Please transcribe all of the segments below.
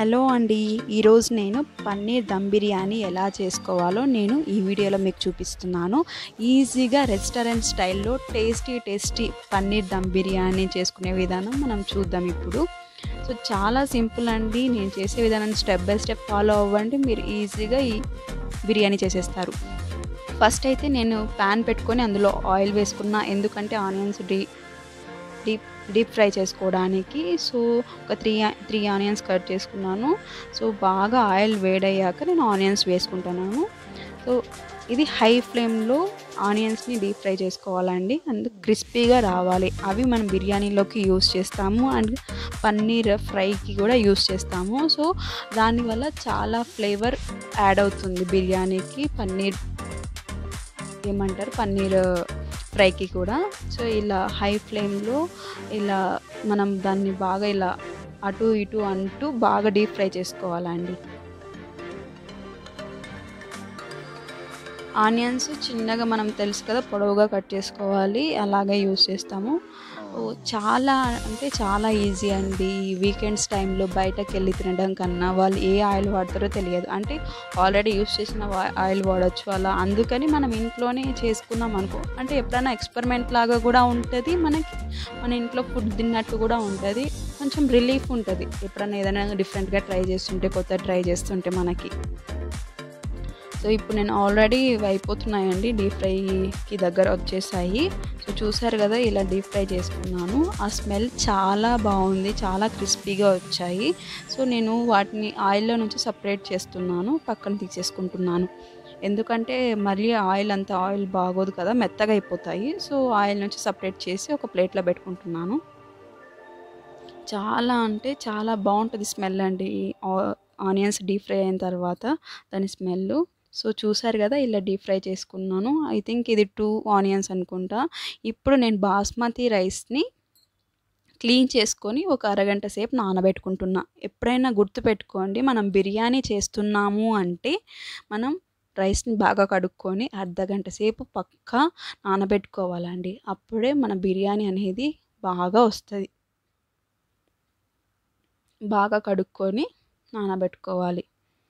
Hello అండి. ఈరోజు నేను పన్నీర్ దమ్ బిర్యానీ ఎలా చేసుకోవాలో నేను ఈ వీడియోలో మీకు చూపిస్తున్నాను. ఈజీగా రెస్టారెంట్ స్టైల్‌లో టేస్టీ పన్నీర్ దమ్ బిర్యానీ చేసుకునే విధానం మనం చూద్దాం ఇప్పుడు. సో చాలా సింపుల్ అండి. నేను చేసే విధానాన్ని స్టెప్ బై స్టెప్ ఫాలో అవ్వండి. మీరు ఈజీగా ఈ బిర్యానీ చేసేస్తారు. ఫస్ట్ అయితే నేను పాన్ పెట్టుకొని అందులో ఆయిల్ వేసుకున్నా. ఎందుకంటే ఆనియన్స్ డీప్ ఫ్రై చేసుకోవడానికి. సో ఒక త్రీ ఆనియన్స్ కట్ చేసుకున్నాను. సో బాగా ఆయిల్ వేడయ్యాక నేను ఆనియన్స్ వేసుకుంటున్నాను. సో ఇది హై ఫ్లేమ్లో ఆనియన్స్ని డీప్ ఫ్రై చేసుకోవాలండి. అందుకు క్రిస్పీగా రావాలి. అవి మనం బిర్యానీలోకి యూస్ చేస్తాము అండ్ పన్నీర్ ఫ్రైకి కూడా యూస్ చేస్తాము. సో దానివల్ల చాలా ఫ్లేవర్ యాడ్ అవుతుంది బిర్యానీకి, పన్నీర్ ఫ్రైకి కూడా. సో ఇలా హై ఫ్లేమ్లో ఇలా మనం దాన్ని బాగా ఇలా అటు ఇటు అంటూ బాగా డీప్ ఫ్రై చేసుకోవాలండి. ఆనియన్స్ చిన్నగా మనం తెలుసు కదా, పొడవుగా కట్ చేసుకోవాలి. అలాగే యూస్ చేస్తాము. చాలా అంటే చాలా ఈజీ అండి. వీకెండ్స్ టైంలో బయటకెళ్ళి తినడం కన్నా వాళ్ళు ఏ ఆయిల్ వాడతారో తెలియదు. అంటే ఆల్రెడీ యూస్ చేసిన ఆయిల్ వాడచ్చు అలా. అందుకని మనం ఇంట్లోనే చేసుకున్నాం అనుకో, అంటే ఎప్పుడైనా ఎక్స్పెరిమెంట్ లాగా కూడా ఉంటుంది మనకి. మన ఇంట్లో ఫుడ్ తిన్నట్టు కూడా ఉంటుంది. కొంచెం రిలీఫ్ ఉంటుంది ఎప్పుడైనా ఏదైనా డిఫరెంట్గా ట్రై చేస్తుంటే, కొత్త ట్రై చేస్తుంటే మనకి. సో ఇప్పుడు నేను ఆల్రెడీ అయిపోతున్నాయండి, డీప్ ఫ్రైకి దగ్గర వచ్చేసాయి. సో చూసారు కదా, ఇలా డీప్ ఫ్రై చేసుకున్నాను. ఆ స్మెల్ చాలా బాగుంది, చాలా క్రిస్పీగా వచ్చాయి. సో నేను వాటిని ఆయిల్లో నుంచి సపరేట్ చేస్తున్నాను, పక్కన తీసేసుకుంటున్నాను. ఎందుకంటే మళ్ళీ ఆయిల్ బాగోదు కదా, మెత్తగా అయిపోతాయి. సో ఆయిల్ నుంచి సపరేట్ చేసి ఒక ప్లేట్లో పెట్టుకుంటున్నాను. చాలా అంటే చాలా బాగుంటుంది స్మెల్ అండి, ఆనియన్స్ డీప్ ఫ్రై అయిన తర్వాత దాని స్మెల్. సో చూసారు కదా, ఇలా డీప్ ఫ్రై చేసుకున్నాను. ఐ థింక్ ఇది 2 ఆనియన్స్ అనుకుంటా. ఇప్పుడు నేను బాస్మతి రైస్ని క్లీన్ చేసుకొని ఒక అరగంట సేపు నానబెట్టుకుంటున్నా. ఎప్పుడైనా గుర్తుపెట్టుకోండి, మనం బిర్యానీ చేస్తున్నాము అంటే మనం రైస్ని బాగా కడుక్కొని అర్ధగంట సేపు పక్కా నానబెట్టుకోవాలండి. అప్పుడే మన బిర్యానీ అనేది బాగా వస్తుంది. బాగా కడుక్కొని నానబెట్టుకోవాలి.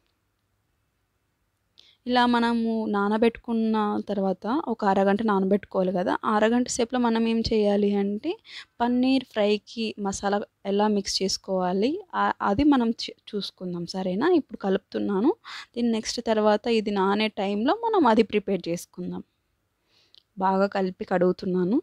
ఇలా మనము నానబెట్టుకున్న తర్వాత ఒక అరగంట నానబెట్టుకోవాలి కదా. అరగంట సేపులో మనం ఏం చేయాలి అంటే పన్నీర్ ఫ్రైకి మసాలా ఎలా మిక్స్ చేసుకోవాలి అది మనం చూసుకుందాం, సరేనా. ఇప్పుడు కలుపుతున్నాను. దీని నెక్స్ట్ తర్వాత ఇది నానే టైంలో మనం అది ప్రిపేర్ చేసుకుందాం. బాగా కలిపి కడుగుతున్నాను.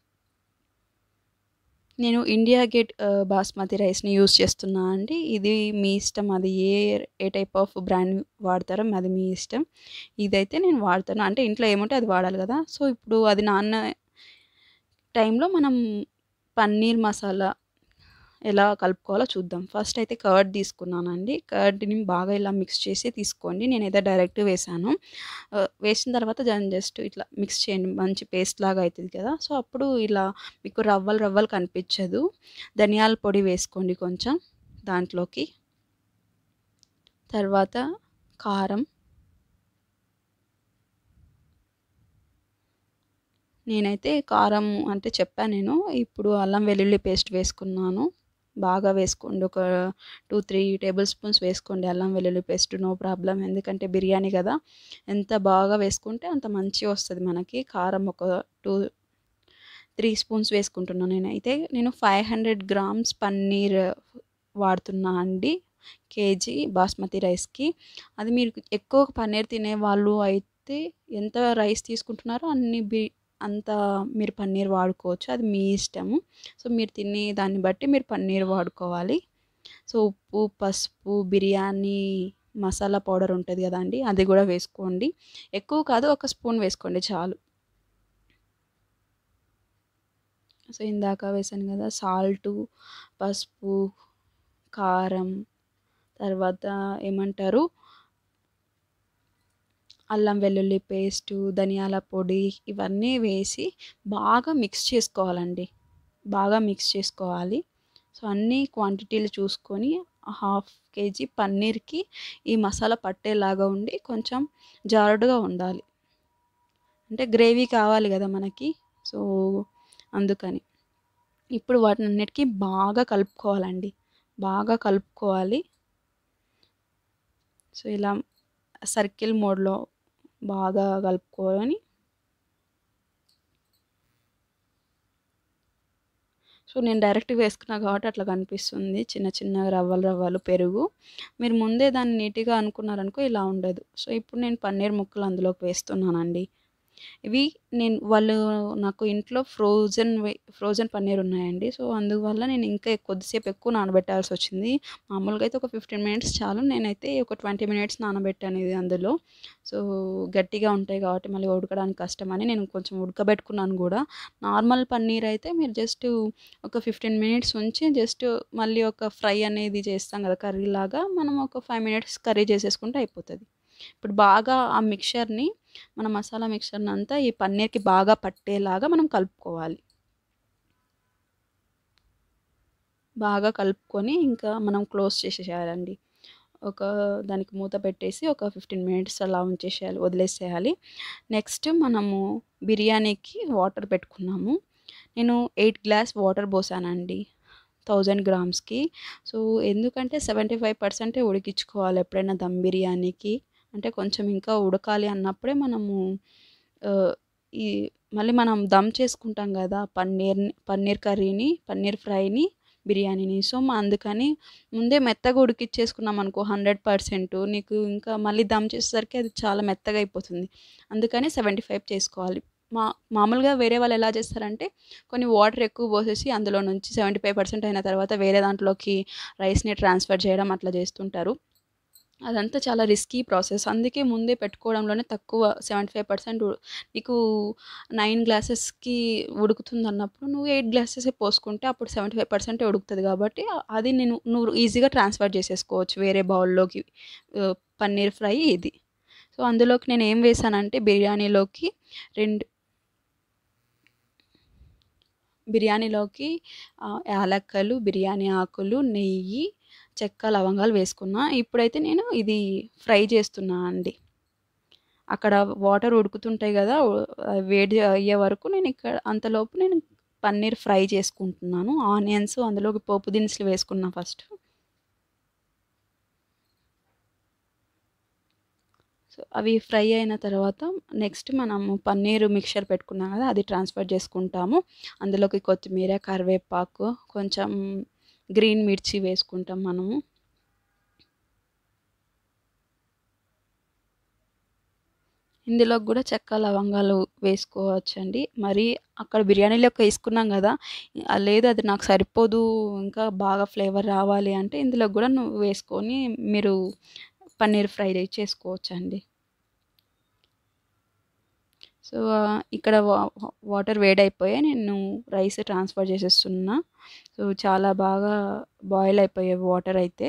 నేను ఇండియా గేట్ బాస్మతి రైస్ని యూస్ చేస్తున్నా అండి. ఇది మీ ఇష్టం, అది ఏ టైప్ ఆఫ్ బ్రాండ్ వాడతారో అది మీ ఇష్టం. ఇదైతే నేను వాడతాను, అంటే ఇంట్లో ఏముంటే అది వాడాలి కదా. సో ఇప్పుడు అది నాన్న టైంలో మనం పన్నీర్ మసాలా ఎలా కలుపుకోవాలో చూద్దాం. ఫస్ట్ అయితే కర్డ్ తీసుకున్నానండి. కర్డ్ని బాగా ఇలా మిక్స్ చేసి తీసుకోండి. నేనైతే డైరెక్ట్ వేసాను. వేసిన తర్వాత దాన్ని జస్ట్ ఇట్లా మిక్స్ చేయండి, మంచి పేస్ట్ లాగా అవుతుంది కదా. సో అప్పుడు ఇలా మీకు రవ్వలు కనిపించదు. ధనియాల పొడి వేసుకోండి కొంచెం దాంట్లోకి. తర్వాత కారం, నేనైతే కారం అంటే చెప్పాను నేను. ఇప్పుడు అల్లం వెల్లుల్లి పేస్ట్ వేసుకున్నాను. బాగా వేసుకోండి, ఒక 2-3 టేబుల్ స్పూన్స్ వేసుకోండి అల్లం వెల్లుల్లి పేస్ట్, నో ప్రాబ్లం. ఎందుకంటే బిర్యానీ కదా, ఎంత బాగా వేసుకుంటే అంత మంచిగా వస్తుంది మనకి. కారం ఒక 2-3 స్పూన్స్ వేసుకుంటున్నాను. నేను 500 గ్రామ్స్ పన్నీర్ వాడుతున్నా అండి కేజీ బాస్మతి రైస్కి. అది మీరు ఎక్కువ పన్నీర్ తినేవాళ్ళు అయితే ఎంత రైస్ తీసుకుంటున్నారో అంత మీరు పన్నీర్ వాడుకోవచ్చు, అది మీ ఇష్టము. సో మీరు తినే దాన్ని బట్టి మీరు పన్నీర్ వాడుకోవాలి. సో ఉప్పు, పసుపు, బిర్యానీ మసాలా పౌడర్ ఉంటుంది కదండి, అది కూడా వేసుకోండి. ఎక్కువ కాదు, ఒక స్పూన్ వేసుకోండి చాలు. సో ఇందాక వేసాను కదా, సాల్టు, పసుపు, కారం, తర్వాత ఏమంటారు అల్లం వెల్లుల్లి పేస్టు, ధనియాల పొడి, ఇవన్నీ వేసి బాగా మిక్స్ చేసుకోవాలండి. బాగా మిక్స్ చేసుకోవాలి. సో అన్ని క్వాంటిటీలు చూసుకొని 1/2 కేజీ పన్నీర్కి ఈ మసాలా పట్టేలాగా ఉండి కొంచెం జారుడుగా ఉండాలి. అంటే గ్రేవీ కావాలి కదా మనకి, సో అందుకని. ఇప్పుడు వాటినన్నిటికీ బాగా కలుపుకోవాలండి. బాగా కలుపుకోవాలి. సో ఇలా సర్కిల్ మోడ్లో బాగా కలుపుకొని, సో నేను డైరెక్ట్గా వేసుకున్నా కాబట్టి అట్లా కనిపిస్తుంది, చిన్న చిన్న రవ్వలు రవ్వలు పెరుగు. మీరు ముందే దాన్ని నీట్గా అనుకున్నారనుకో ఇలా ఉండదు. సో ఇప్పుడు నేను పన్నీర్ ముక్కలు అందులోకి వేస్తున్నానండి. ఇవి వాళ్ళు నాకు ఇంట్లో ఫ్రోజన్ పన్నీర్ ఉన్నాయండి. సో అందువల్ల నేను ఇంకా కొద్దిసేపు ఎక్కువ నానబెట్టాల్సొచ్చింది. మామూలుగా అయితే ఒక 15 మినిట్స్ చాలు. నేనైతే ఒక 20 మినిట్స్ నానబెట్టాను ఇది అందులో. సో గట్టిగా ఉంటాయి కాబట్టి మళ్ళీ ఉడకడానికి కష్టమని నేను కొంచెం ఉడకబెట్టుకున్నాను గూడా. నార్మల్ పన్నీర్ అయితే మీరు జస్ట్ ఒక 15 మినిట్స్ ఉంచి జస్ట్ మళ్ళీ ఒక ఫ్రై అనేది చేస్తాం కదా కర్రీలాగా, మనం ఒక 5 మినిట్స్ కర్రీ చేసేసుకుంటే అయిపోతది. ఇప్పుడు బాగా ఆ మిక్చర్‌ని, మన మసాలా మిక్చర్‌ని అంతా ఈ పన్నీర్‌కి బాగా పట్టేలాగా మనం కలుపుకోవాలి. బాగా కలుపుకొని ఇంకా మనం క్లోజ్ చేసేసేయాలండి. దానికి మూత పెట్టేసి ఒక 15 మినిట్స్ అలా వదిలేసేయాలి. నెక్స్ట్ మనము బిర్యానీకి వాటర్ పెట్టుకున్నాము. నేను 8 గ్లాస్ వాటర్ పోసానండి 1000 గ్రామ్స్‌కి. సో ఎందుకంటే 75% ఉడికించుకోవాలి ఎప్పుడైనా దమ్ బిర్యానీకి. అంటే కొంచెం ఇంకా ఉడకాలి అన్నప్పుడే మనము ఆహ్, ఈ మళ్ళీ మనం దమ్ చేసుకుంటాం గదా! పన్నీర్ కర్రీని, పన్నీర్ ఫ్రైని, బిర్యానీని. సో అందుకని ముందే మెత్తగా ఉడికిచ్చేసుకున్నామనుకో 100% నీకు ఇంకా మళ్ళీ దమ్ చేసేసరికి అది చాలా మెత్తగా అయిపోతుంది. అందుకని 75 చేసుకోవాలి. మామూలుగా వేరే వాళ్ళు ఎలా చేస్తారంటే కొన్ని వాటర్ ఎక్కువ పోసేసి అందులో నుంచి 75% అయిన తర్వాత వేరే దాంట్లోకి రైస్‌ని ట్రాన్స్‌ఫర్ చేయడం అట్లా చేస్తుంటారు. అదంతా చాలా రిస్కీ ప్రాసెస్. అందుకే ముందే పెట్టుకోవడంలోనే తక్కువ 75% నీకు 9 గ్లాసెస్‌కి ఉడుకుతుందన్నప్పుడు నువ్వు 8 గ్లాసెసే పోసుకుంటే అప్పుడు 75% ఉడుకుతది కాబట్టి అది నువ్వు ఈజీగా ట్రాన్స్‌ఫర్ చేసేసుకోవచ్చు వేరే బౌల్‌లోకి. పన్నీర్ ఫ్రై ఇది. సో అందులోకి నేనేం వేసానంటే బిర్యానీలోకి యాలక్కలు, బిర్యానీ ఆకులు, నెయ్యి, చెక్క, లవంగాలు వేసుకున్నా. ఇప్పుడైతే నేను ఇది ఫ్రై చేస్తున్నా అండి. అక్కడ వాటర్ ఉడుకుతుంటాయి గదా! వేడి అయ్యే వరకు అంతలోపు నేను పన్నీర్ ఫ్రై చేసుకుంటున్నాను. ఆనియన్స్ అందులోకి పోపు దినుసులు వేసుకున్నా ఫస్ట్. సో అవి ఫ్రై అయిన తర్వాత నెక్స్ట్ మనము పన్నీరు మిక్చర్ పెట్టుకున్నాం కదా, అది ట్రాన్స్ఫర్ చేసుకుంటాము. అందులోకి కొత్తిమీర, కరివేపాకు, కొంచెం గ్రీన్ మిర్చి వేసుకుంటాం మనము. ఇందులోకి కూడా చెక్క, లవంగాలు వేసుకోవచ్చండి. మరి అక్కడ బిర్యానీలోకి వేసుకున్నాం కదా, లేదు అది నాకు సరిపోదు ఇంకా బాగా ఫ్లేవర్ రావాలి అంటే ఇందులోకి కూడా నువ్వు వేసుకొని మీరు పన్నీర్ ఫ్రై చేసుకోవచ్చండి. సో ఇక్కడ వాటర్ వేడైపోయాయి. నేను రైస్ ట్రాన్స్ఫర్ చేసేస్తున్నా. సో చాలా బాగా బాయిల్ అయిపోయాయి వాటర్ అయితే.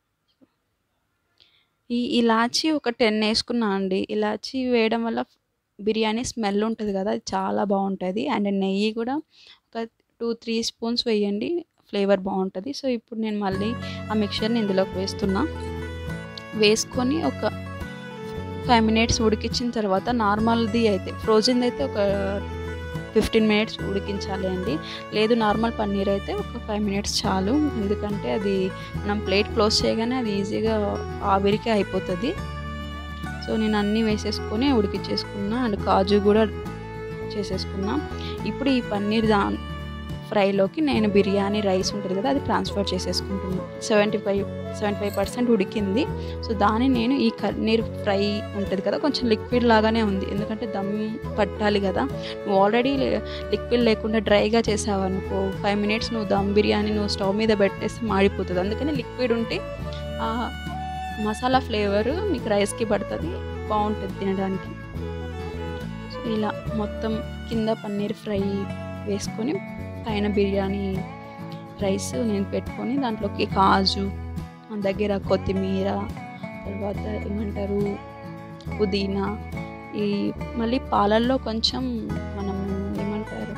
ఈ ఇలాచీ ఒక 10 వేసుకున్నా అండి. ఇలాచీ వేయడం వల్ల బిర్యానీ స్మెల్ ఉంటుంది కదా, అది చాలా బాగుంటుంది. అండ్ నెయ్యి కూడా ఒక 2-3 స్పూన్స్ వేయండి, ఫ్లేవర్ బాగుంటుంది. సో ఇప్పుడు నేను మళ్ళీ ఆ మిక్చర్ని ఇందులోకి వేసుకొని ఒక 5 మినిట్స్ ఉడికించిన తర్వాత నార్మల్ది అయితే ఫ్రోజన్ది అయితే ఒక 15 మినిట్స్ ఉడికించాలి అండి. లేదు నార్మల్ పన్నీర్ అయితే ఒక 5 మినిట్స్ చాలు. ఎందుకంటే అది మనం ప్లేట్ క్లోజ్ చేయగానే అది ఈజీగా ఆవిరికి అయిపోతుంది. సో నేను అన్నీ వేసేసుకొని ఉడికించేసుకున్నా అండ్ కాజు కూడా చేసేసుకున్నా. ఇప్పుడు ఈ పన్నీర్ ఫ్రైలోకి నేను బిర్యానీ రైస్ ఉంటుంది కదా, అది ట్రాన్స్ఫర్ చేసేసుకుంటున్నాను. 75% ఉడికింది. సో దాన్ని నేను ఈ పన్నీర్ ఫ్రై ఉంటుంది కదా, కొంచెం లిక్విడ్ లాగానే ఉంది, ఎందుకంటే దమ్ పట్టాలి కదా. నువ్వు ఆల్రెడీ లిక్విడ్ లేకుండా డ్రైగా చేసావనుకో 5 మినిట్స్ నువ్వు దమ్ బిర్యానీ నువ్వు స్టవ్ మీద పెట్టేస్తే మాడిపోతుంది. అందుకని లిక్విడ్ ఉంటే మసాలా ఫ్లేవర్ మీకు రైస్కి పడుతుంది, బాగుంటుంది తినడానికి. సో ఇలా మొత్తం కింద పన్నీర్ ఫ్రై వేసుకొని పైన బిర్యానీ రైస్ నేను పెట్టుకొని దాంట్లోకి కాజు, దగ్గర కొత్తిమీర, తర్వాత ఏమంటారు పుదీనా, ఈ మళ్ళీ పాలల్లో కొంచెం మనం ఏమంటారు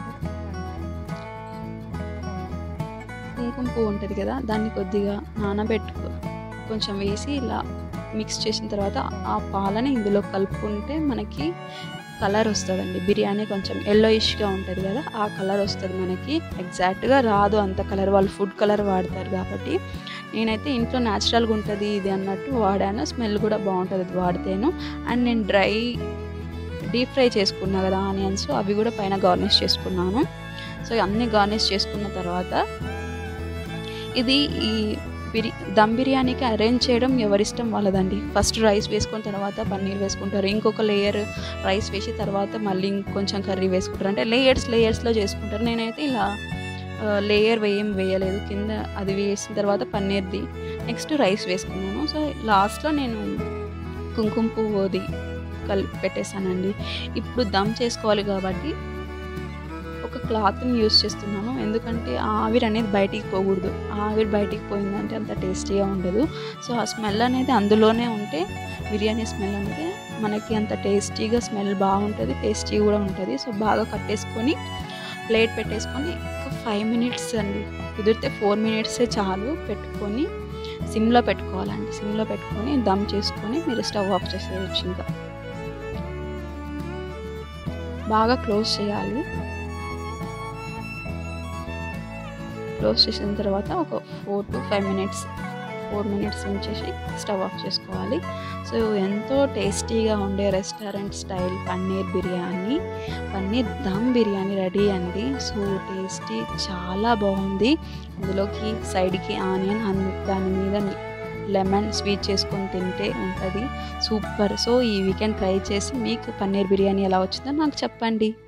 కుంకుమ పువ్వు ఉంటుంది కదా, దాన్ని కొద్దిగా కొంచెం వేసి ఇలా మిక్స్ చేసిన తర్వాత ఆ పాలని ఇందులో కలుపుకుంటే మనకి కలర్ వస్తుందండి. బిర్యానీ కొంచెం ఎల్లోయిష్గా ఉంటుంది కదా, ఆ కలర్ వస్తుంది మనకి. ఎగ్జాక్ట్గా రాదు అంత కలర్, వాళ్ళు ఫుడ్ కలర్ వాడతారు కాబట్టి. నేనైతే ఇంట్లో న్యాచురల్‌గా ఉంటది ఇది అన్నట్టు వాడాను. స్మెల్ కూడా బావుంటది అది వాడితేను. అండ్ నేను డీప్ ఫ్రై చేసుకున్నా కదా ఆనియన్స్, అవి కూడా పైన గార్నిష్ చేసుకున్నాను. సో అన్నీ గార్నిష్ చేసుకున్న తర్వాత ఇది ఈ దమ్ బిర్యానీకి అరేంజ్ చేయడం ఎవరిష్టం వాళ్ళదండి. ఫస్ట్ రైస్ వేసుకొని తర్వాత పన్నీర్ వేసుకుంటారు. ఇంకొక లేయర్ రైస్ వేసి తర్వాత మళ్ళీ ఇంకొంచెం కర్రీ వేసుకుంటారు. అంటే లేయర్స్‌లో చేసుకుంటారు. నేనైతే ఇలా లేయర్ ఏం వేయలేదు. కింద అది వేసిన తర్వాత పన్నీర్‌ది నెక్స్ట్ రైస్ వేసుకున్నాను. సో లాస్ట్‌లో నేను కుంకుమ పువ్వుది కలిపి పెట్టేసానండి. ఇప్పుడు దమ్ చేసుకోవాలి కాబట్టి ఒక క్లాత్‌ని యూజ్ చేస్తున్నాను. ఎందుకంటే ఆ ఆవిరి అనేది బయటికి పోకూడదు. ఆ ఆవిరి బయటికి పోయిందంటే అంత టేస్టీగా ఉండదు. సో ఆ స్మెల్ అనేది అందులోనే ఉంటే బిర్యానీ స్మెల్ అంటే మనకి అంత టేస్టీగా స్మెల్ బాగుంటుంది. టేస్టీ కూడా ఉంటుంది. సో బాగా కట్టేసుకొని ప్లేట్ పెట్టేసుకొని ఒక 5 మినిట్స్ అండి, కుదిరితే 4 మినిట్సే చాలు పెట్టుకొని సిమ్‌లో పెట్టుకోవాలండి. సిమ్‌లో పెట్టుకొని దమ్ చేసుకొని మీరు స్టవ్ ఆఫ్ చేసేయొచ్చు ఇంకా. బాగా క్లోజ్ చేయాలి. క్లోజ్ చేసిన తర్వాత ఒక 4 మినిట్స్ ఉంచేసి స్టవ్ ఆఫ్ చేసుకోవాలి. సో ఎంతో టేస్టీగా ఉండే restaurant style paneer dum biryani ready అండి. సో టేస్టీ చాలా బాగుంది. అందులోకి సైడ్‌కి ఆనియన్ దాని మీద లెమన్ స్వీట్ చేసుకొని తింటే ఉంటుంది సూపర్. సో ఈ వీకెండ్ ట్రై చేసి మీకు పన్నీర్ బిర్యానీ ఎలా వచ్చిందో నాకు చెప్పండి.